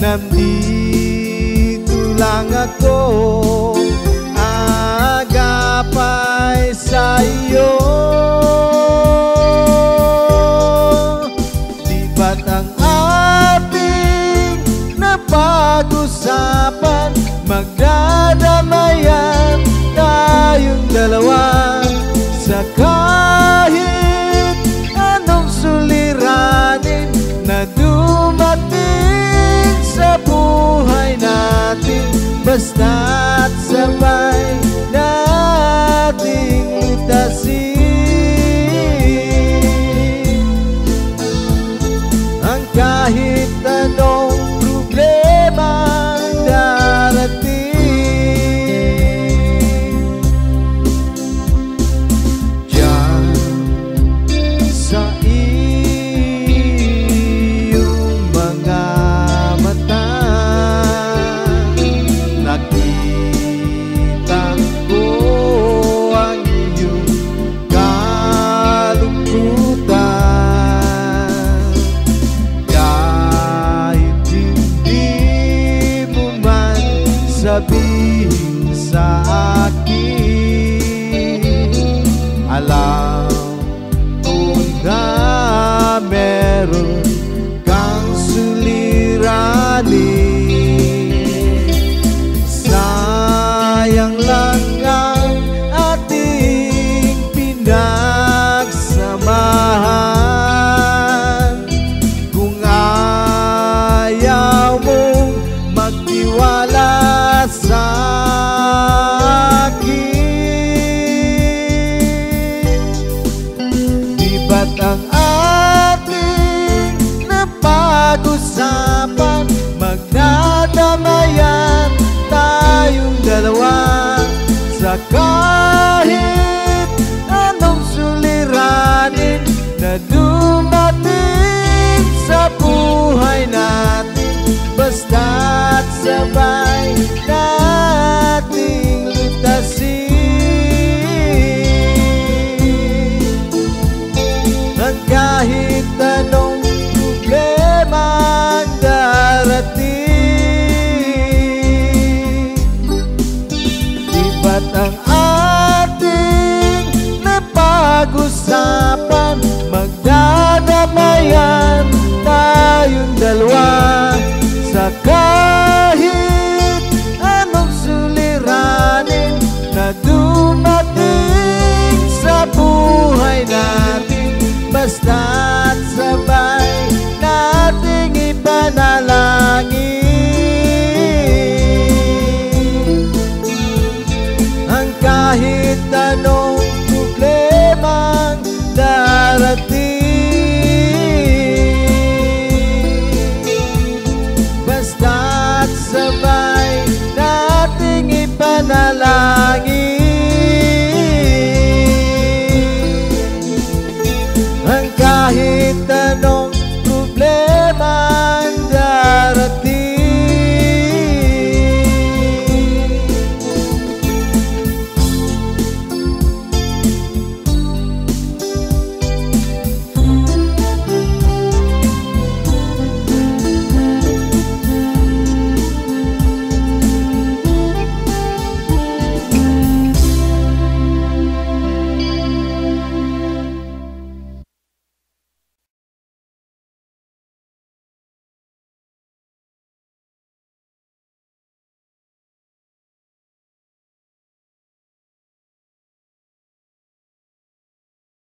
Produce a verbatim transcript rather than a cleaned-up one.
nandito lang ako, agapay sa iyo. Di ba't ang ating napag-usapan, magdadamayan tayong dalawa sa kahit anong suliranin na dumating sa buhay natin, basta't sabay nating lutasin ang kahit anong problema darating. Diyan sa iyong mga mata, nakita ko ang iyong kalungkutan. Kahit hindi mo man sabihin sa akin, alam ko na meron kang suliranin. Sayang lang ang ating pinagsamahan. Kung ayaw mong magtiwala sa akin, di ba't ang ating napag-usapan